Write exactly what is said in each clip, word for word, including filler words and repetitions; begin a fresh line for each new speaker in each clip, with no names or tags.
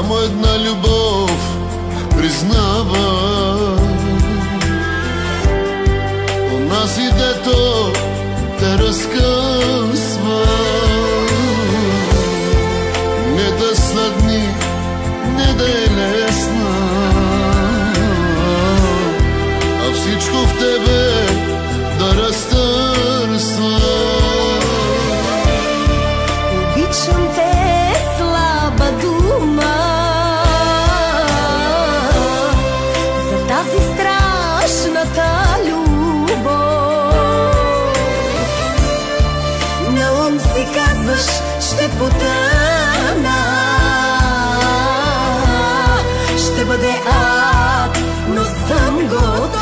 Само една любов признава, онази дето те разкъсва. Не да сладни, не да е лесна, а всичко в тебе да разтърсва.
Обичам те, слаба дума, за тази страшната любов. На ум си казваш, ще потъна, ще бъде ад, но съм готов.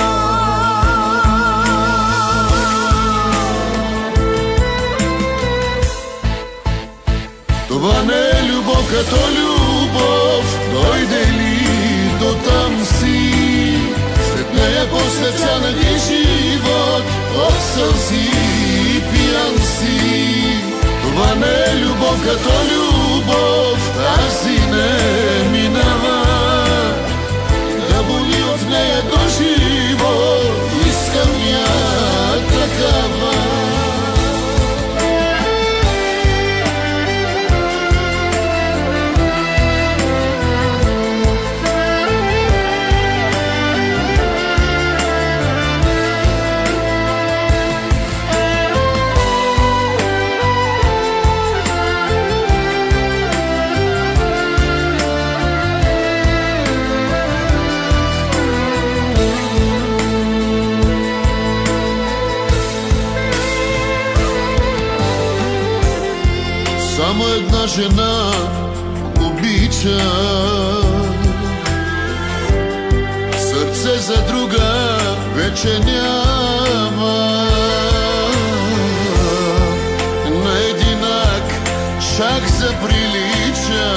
Това не е любов като любов, дойде ли до там си. След нея после цянаги живот от сълзи пиян си. Това не е любов като любов, тази не минава. Да боли от нея до живот, искам я такава. Само една жена обича, сърце за друга вече няма. На единак шах заприлича,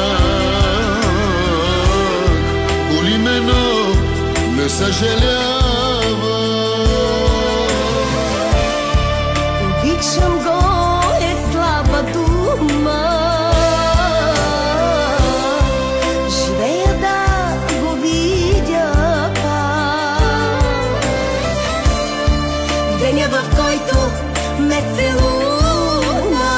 боли ме, но не съжалява.
Обичам го е слаба дума, живея да го видя пак. В деня, в който ме целуна,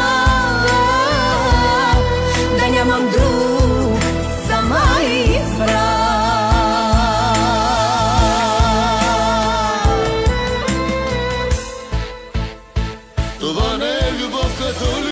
да нямам друг, сама избрах.
Това не е любов като любов.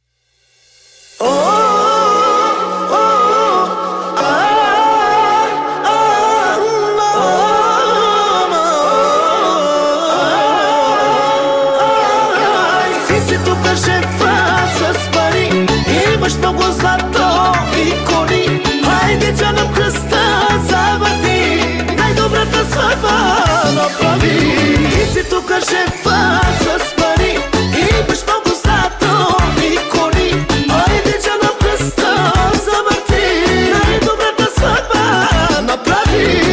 Ти си тук шефа с пари, имаш много злато и кони. Хайде, че на кръста завърти, най-добрата сватба направи. Ти си тук шефа с пари, имаш много злато и кони. Хайде, че на кръста завърти, най-добрата сватба направи.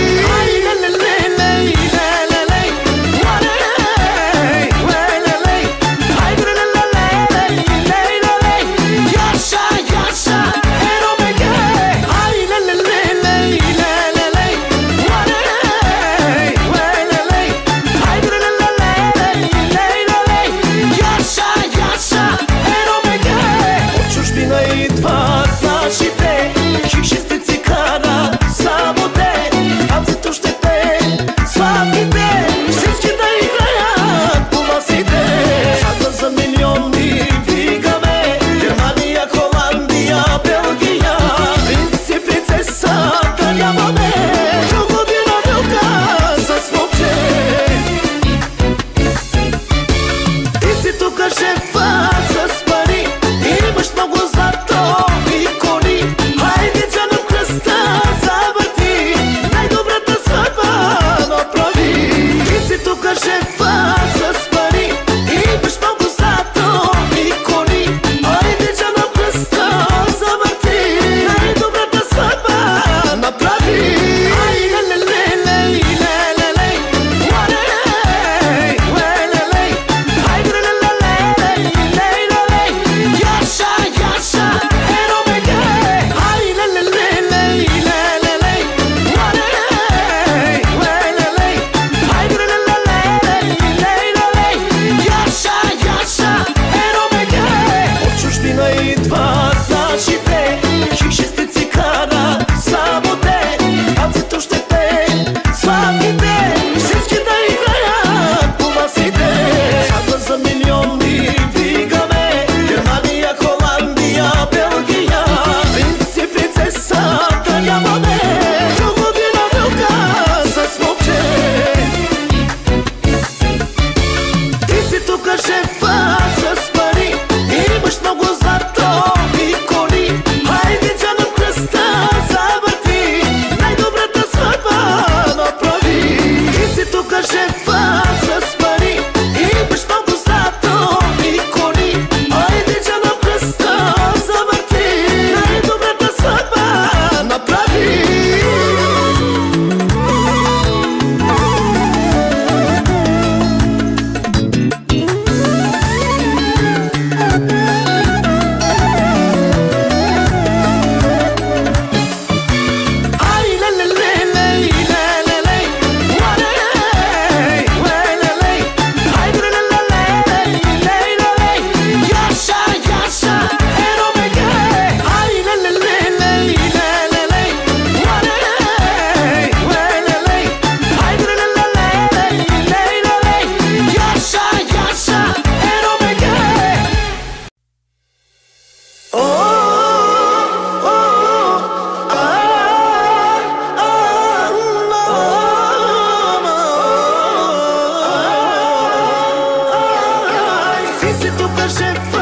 шефа